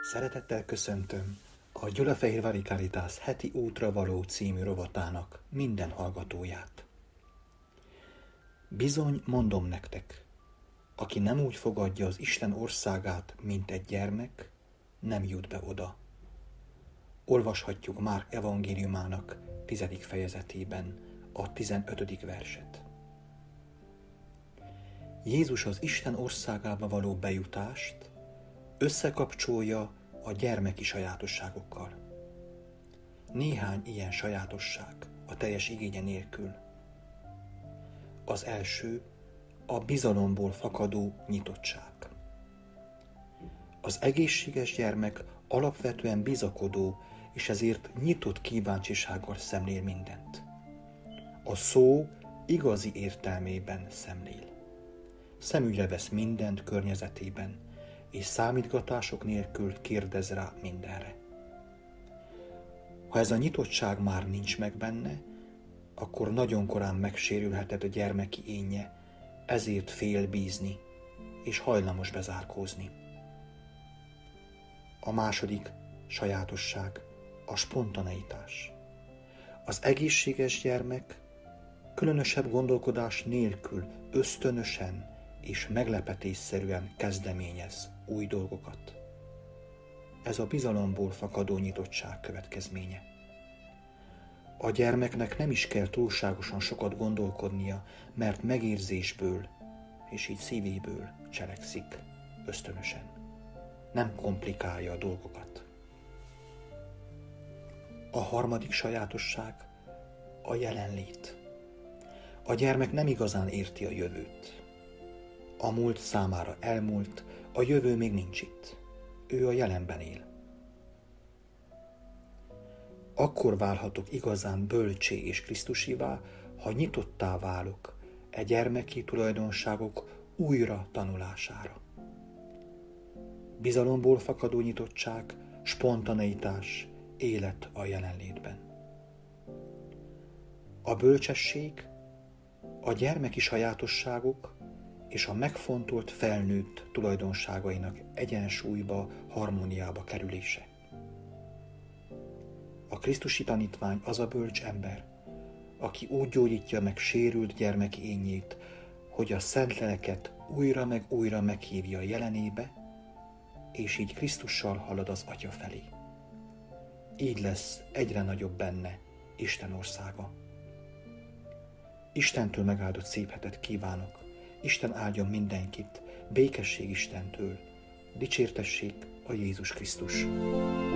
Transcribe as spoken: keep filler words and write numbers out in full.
Szeretettel köszöntöm a Gyulafehérvári Caritas heti útra való című rovatának minden hallgatóját. Bizony mondom nektek, aki nem úgy fogadja az Isten országát, mint egy gyermek, nem jut be oda. Olvashatjuk Márk evangéliumának tizedik fejezetében a tizenötödik verset. Jézus az Isten országába való bejutást összekapcsolja a gyermeki sajátosságokkal. Néhány ilyen sajátosság a teljes igénye nélkül. Az első a bizalomból fakadó nyitottság. Az egészséges gyermek alapvetően bizakodó, és ezért nyitott kíváncsisággal szemlél mindent. A szó igazi értelmében szemlél. Szemügyre vesz mindent környezetében, és számítgatások nélkül kérdez rá mindenre. Ha ez a nyitottság már nincs meg benne, akkor nagyon korán megsérülheted a gyermeki énje, ezért fél bízni, és hajlamos bezárkózni. A második sajátosság a spontaneitás. Az egészséges gyermek különösebb gondolkodás nélkül ösztönösen és meglepetésszerűen kezdeményez új dolgokat. Ez a bizalomból fakadó nyitottság következménye. A gyermeknek nem is kell túlságosan sokat gondolkodnia, mert megérzésből és így szívéből cselekszik ösztönösen. Nem komplikálja a dolgokat. A harmadik sajátosság a jelenlét. A gyermek nem igazán érti a jövőt. A múlt számára elmúlt, a jövő még nincs itt. Ő a jelenben él. Akkor válhatok igazán bölcsé és krisztusivá, ha nyitottá válok e gyermeki tulajdonságok újra tanulására. Bizalomból fakadó nyitottság, spontaneitás, élet a jelenlétben. A bölcsesség, a gyermeki sajátosságok és a megfontolt felnőtt tulajdonságainak egyensúlyba, harmóniába kerülése. A krisztusi tanítvány az a bölcs ember, aki úgy gyógyítja meg sérült gyermeki énjét, hogy a szent lelket újra meg újra meghívja jelenébe, és így Krisztussal halad az Atya felé. Így lesz egyre nagyobb benne Isten országa. Istentől megáldott szép hetet kívánok. Isten áldjon mindenkit, békesség Istentől, dicsértessék a Jézus Krisztus.